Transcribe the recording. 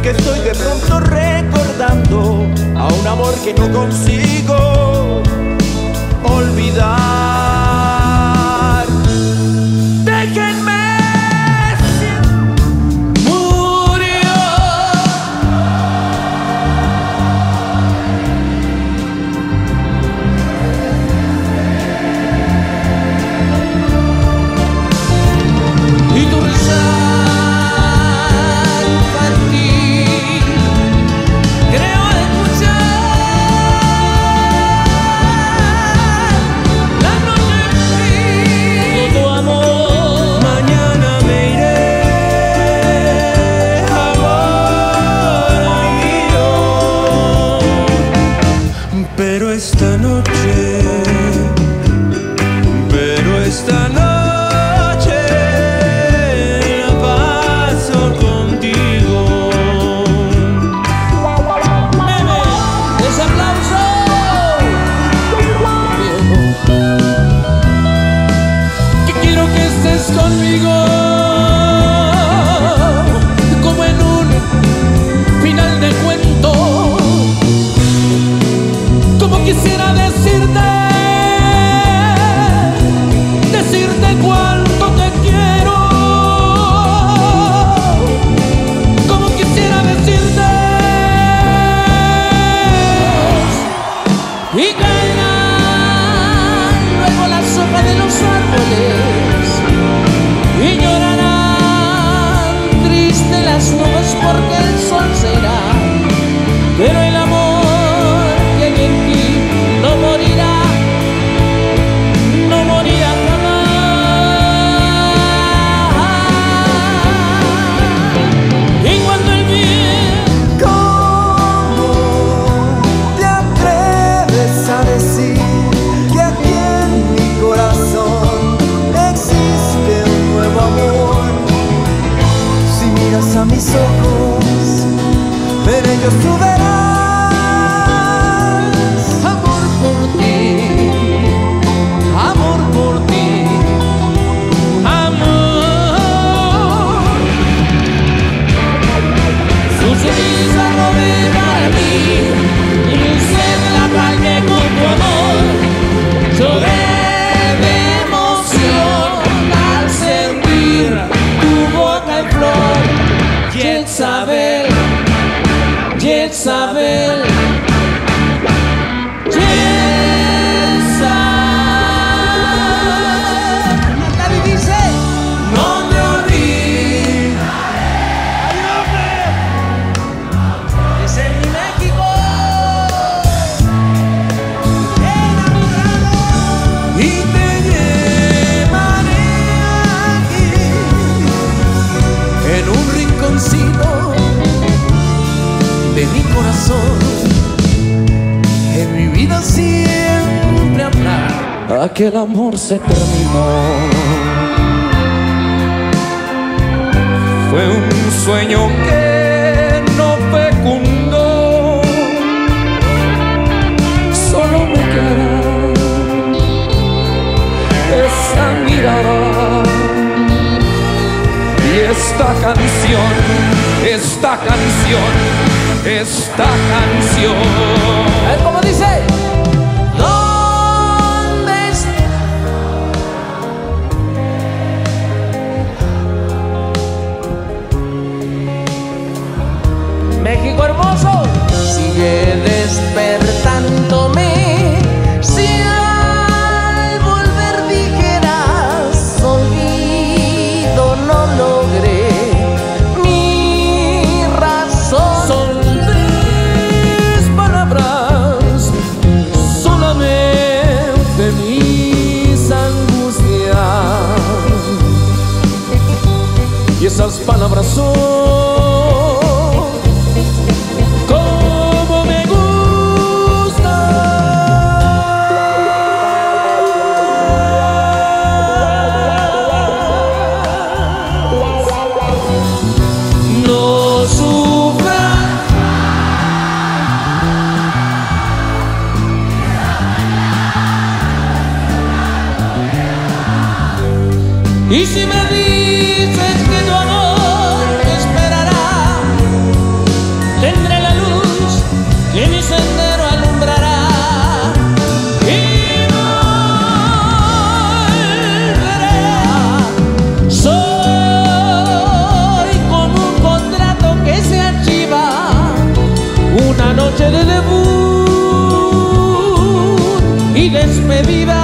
que estoy de pronto recordando a un amor que no consigo olvidar. Déjenme. Pero esta noche la paso contigo. Meme, ese aplauso. Que quiero que estés conmigo, como en un final de cuento. Quisiera decirte cuánto te quiero, como quisiera decirte, y caerán luego las hojas de los árboles y llorarán triste las nubes porque el sol se irá, pero el amor que hay en ti no morirá jamás. Y cuando el bien, ¿cómo te atreves a decir que aquí en mi corazón existe un nuevo amor? Si miras a mis ojos, en ellos tú verás Jezabel, David dice, no me olvidaré. Es en mi México, enamorado, y te llevaré aquí, en un rinconcito de mi corazón. En mi vida siempre habrá aquel amor se terminó. Fue un sueño que no fecundó. Solo me queda esa mirada y esta canción. ¿Cómo dice? ¿Dónde está? México hermoso, sigue despertándome. Si al volver dijeras olvido, no logré. Y esas palabras son como me gustan. No sufras, y si me dices que tu amor esperará, despedida.